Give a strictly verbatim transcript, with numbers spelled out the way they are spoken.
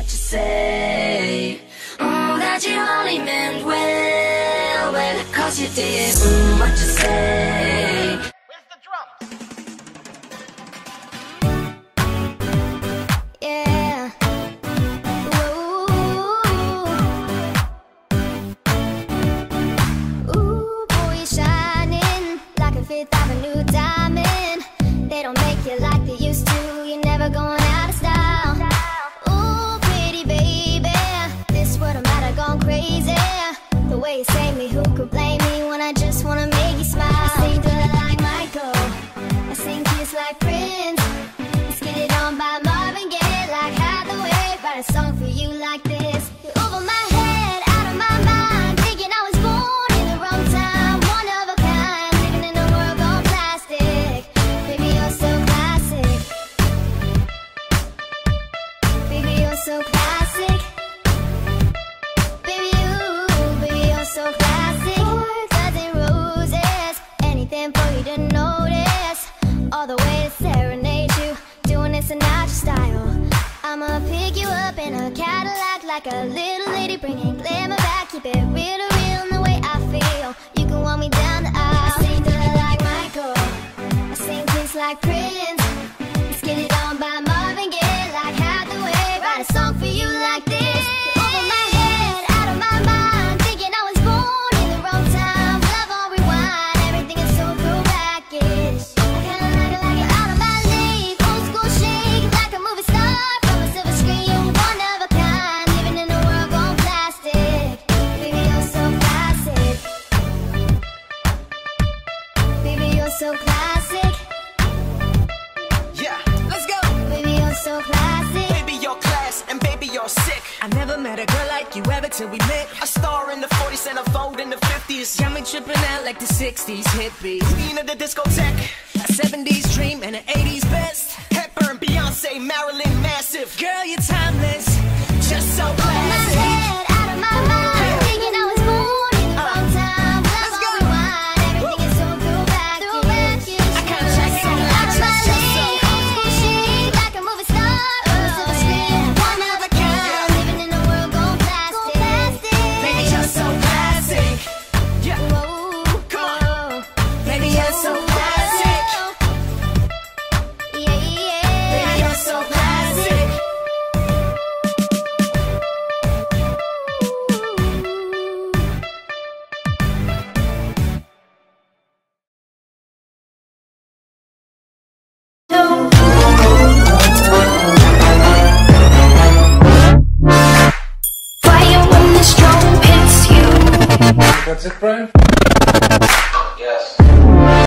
what you say. Mm, that you only meant well, well, cause you did mm, what you say. Where's the drums? Yeah. Ooh. Ooh, boy, you're shining like a Fifth Avenue diamond. They don't make you like they used to. You're never going out of style. Ooh, pretty baby, this world I'm at, I've gone crazy. The way you save me, who could blame me when I just wanna make you smile? I sing Thriller like Michael, I sing Kiss like Prince. Let's get it on by Marvin Gaye like Hathaway. Write a song for you like this. You're over my head, out of my mind, thinking I was born in the wrong time. One of a kind, living in a world gone plastic. Baby, you're so classic. Baby, you're so classic. Baby, you, baby, you're so classic. Fours and roses, anything for you to notice. All the way to serenade you, doing it Sinatra style. I'ma pick you up in a Cadillac like a little lady, bringing glamour back. Keep it real to real in the way I feel. You can walk me down the aisle. I sing Thriller like Michael, I sing Kiss like Prince. Let's get it on by Marvin Gaye like Hathaway. Write a song for you like this. You're over my head, out of my mind, thinking I was born in the wrong time. Love on rewind, everything is so throwback-ish. I kinda like it, like it out of my league. Old school chic, like a movie star from a silver screen. One of a kind, living in a world gone plastic. Baby, you're so classic. Baby, you're so classic. Yeah, let's go. Baby, you're so classic. Baby, you're class, and baby, you're sick. I never met a girl like you ever till we met. A star in the forties and a vogue in the fifties. Got me tripping out like the sixties hippie. Queen of the discotheque. A seventies dream and an eighties best. Hepburn, Beyonce, Marilyn, massive. Girl, you're timeless. Just so Over my classic. head, out of my mind, thinking I was born in the wrong time. Love Let's on go. rewind, everything is so throwback-ish. I kinda check it out, Out of my just- just so- league, old school chic, like a movie star from a silver screen. One of a kind, living in a world gone plastic. Baby, you're so classic. Yeah, Whoa, come on. whoa. Baby, you're so classic. Yeah, yeah. Baby, you're so classic. Fire when the strobe hits you. That's it, Brian?